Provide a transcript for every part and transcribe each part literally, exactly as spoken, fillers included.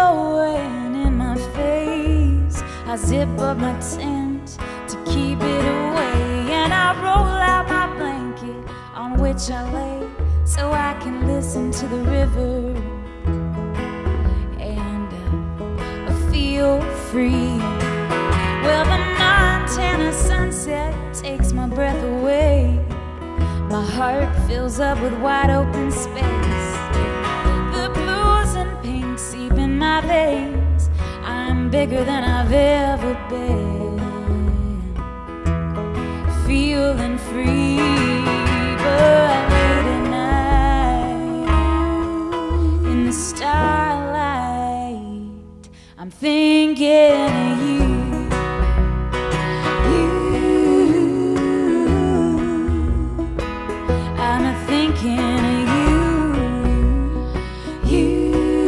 blowing in my face. I zip up my tent to keep it away, and I roll out my blanket on which I lay, so I can listen to the river and uh, feel free. Well, the Montana sunset takes my breath away. My heart fills up with wide open space. The blues and pinks seep in my veins. I'm bigger than I've ever been, feeling free. But late at night, in the starlight, I'm thinking of you. Thinking of you, you.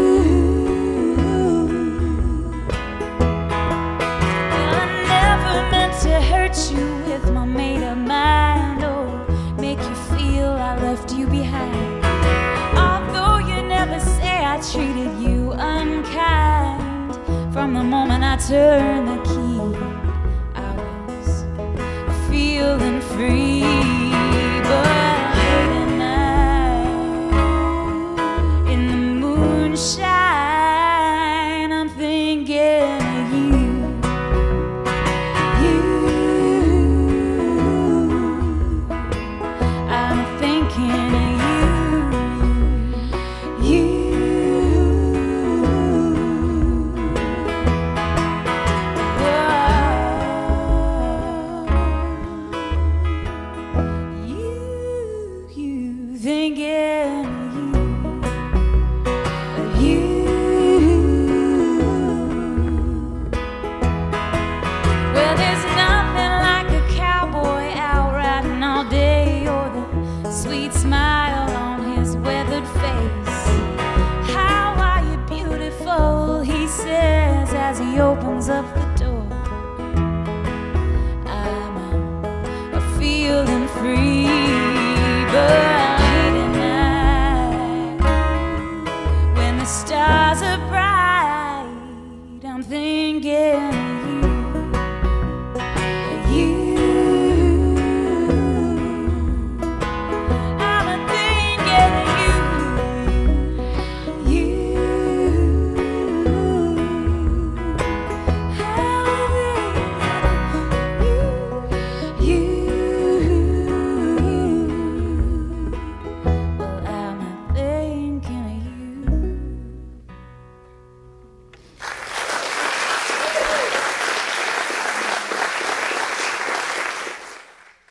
Well, I never meant to hurt you with my made-up mind, or make you feel I left you behind. Although you never say I treated you unkind, from the moment I turned the key, I was feeling free. But shine, I'm thinking of you, you. I'm thinking of you, you. Whoa. You, you thinking